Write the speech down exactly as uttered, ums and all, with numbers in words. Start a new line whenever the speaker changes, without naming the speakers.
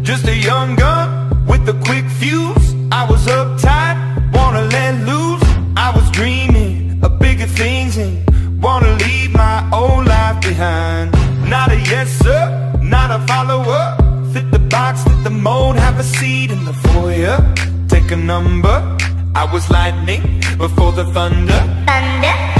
Just a young gun with a quick fuse. I was uptight, wanna let loose. I was dreaming of bigger things and wanna leave my old life behind. Not a yes sir, not a follower. Fit the box, fit the mold, have a seat in the foyer. Take a number. I was lightning before the thunder.
Thunder.